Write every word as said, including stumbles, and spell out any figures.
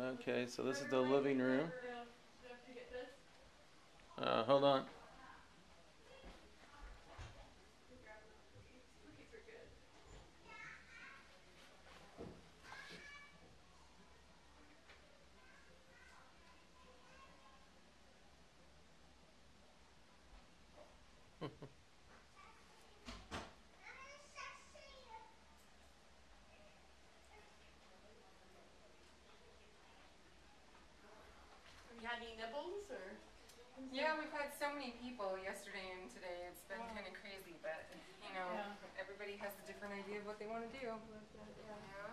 Okay, so this is the living room. Uh, hold on. Have you had any nibbles or? Yeah, we've had so many people yesterday and today. It's been Wow. kind of crazy, but you know, Yeah. everybody has a different idea of what they want to do. Like that, yeah. Yeah.